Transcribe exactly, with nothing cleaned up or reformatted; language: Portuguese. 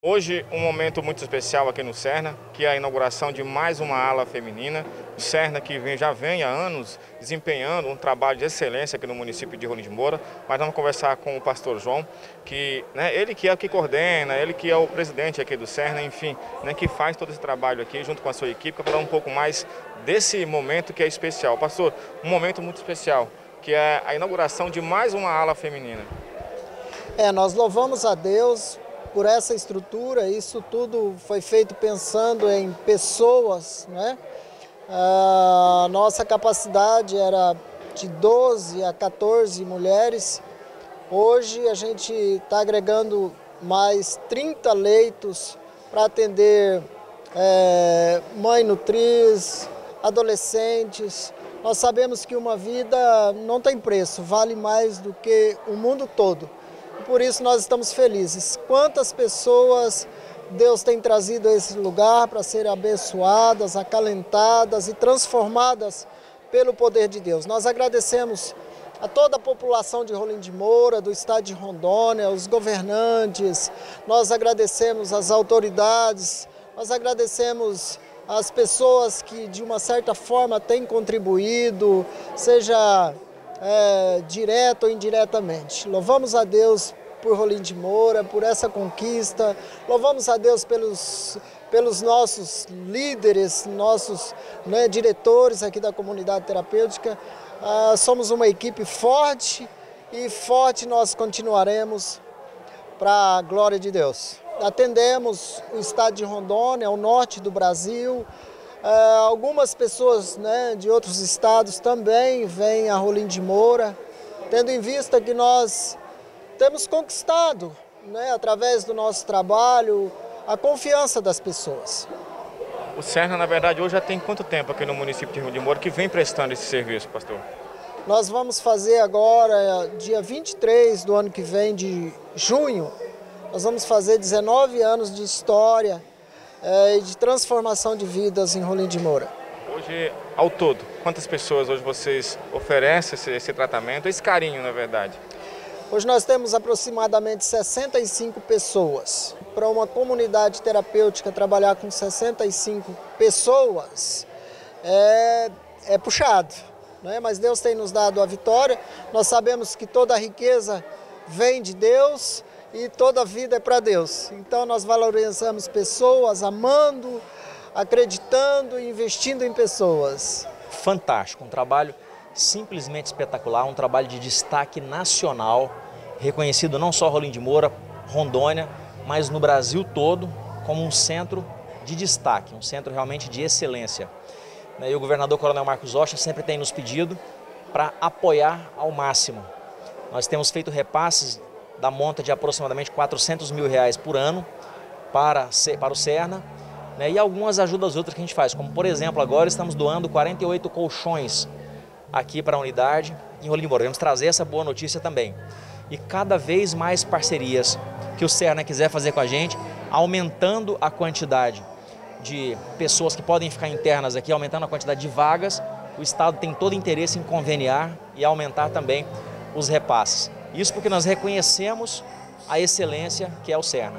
Hoje, um momento muito especial aqui no Serna, que é a inauguração de mais uma ala feminina. O Serna que vem, já vem há anos desempenhando um trabalho de excelência aqui no município de Rolim de Moura. Mas vamos conversar com o pastor João, que, né, ele que é o que coordena, ele que é o presidente aqui do Serna, enfim, né, que faz todo esse trabalho aqui junto com a sua equipe, para falar um pouco mais desse momento que é especial. Pastor, um momento muito especial, que é a inauguração de mais uma ala feminina. É, nós louvamos a Deus por essa estrutura. Isso tudo foi feito pensando em pessoas, né? A nossa capacidade era de doze a quatorze mulheres. Hoje a gente está agregando mais trinta leitos para atender é, mãe nutriz, adolescentes. Nós sabemos que uma vida não tem preço, vale mais do que o mundo todo. Por isso nós estamos felizes. Quantas pessoas Deus tem trazido a esse lugar para serem abençoadas, acalentadas e transformadas pelo poder de Deus. Nós agradecemos a toda a população de Rolim de Moura, do estado de Rondônia, os governantes, nós agradecemos as autoridades, nós agradecemos as pessoas que de uma certa forma têm contribuído, seja É, direto ou indiretamente. Louvamos a Deus por Rolim de Moura, por essa conquista, louvamos a Deus pelos, pelos nossos líderes, nossos né, diretores aqui da comunidade terapêutica. Ah, somos uma equipe forte e forte nós continuaremos para a glória de Deus. Atendemos o estado de Rondônia, o norte do Brasil. Uh, algumas pessoas né, de outros estados também vêm a Rolim de Moura, tendo em vista que nós temos conquistado, né, através do nosso trabalho, a confiança das pessoas. O Serna, na verdade, hoje já tem quanto tempo aqui no município de Rolim de Moura que vem prestando esse serviço, pastor? Nós vamos fazer agora, dia vinte e três do ano que vem, de junho, nós vamos fazer dezenove anos de história e de transformação de vidas em Rolim de Moura. Hoje, ao todo, quantas pessoas hoje vocês oferecem esse, esse tratamento, esse carinho, na verdade? Hoje nós temos aproximadamente sessenta e cinco pessoas. Para uma comunidade terapêutica trabalhar com sessenta e cinco pessoas é, é puxado, né? Mas Deus tem nos dado a vitória. Nós sabemos que toda a riqueza vem de Deus e toda a vida é para Deus. Então nós valorizamos pessoas, amando, acreditando e investindo em pessoas. Fantástico, um trabalho simplesmente espetacular, um trabalho de destaque nacional, reconhecido não só Rolim de Moura, Rondônia, mas no Brasil todo como um centro de destaque, um centro realmente de excelência. E o governador Coronel Marcos Rocha sempre tem nos pedido para apoiar ao máximo. Nós temos feito repasses da monta de aproximadamente quatrocentos mil reais por ano para, para o Serna, né, e algumas ajudas outras que a gente faz, como por exemplo, agora estamos doando quarenta e oito colchões aqui para a unidade em Rolim de Moura. Vamos trazer essa boa notícia também. E cada vez mais parcerias que o Serna quiser fazer com a gente, aumentando a quantidade de pessoas que podem ficar internas aqui, aumentando a quantidade de vagas. O Estado tem todo interesse em conveniar e aumentar também os repasses. Isso porque nós reconhecemos a excelência que é o Serna.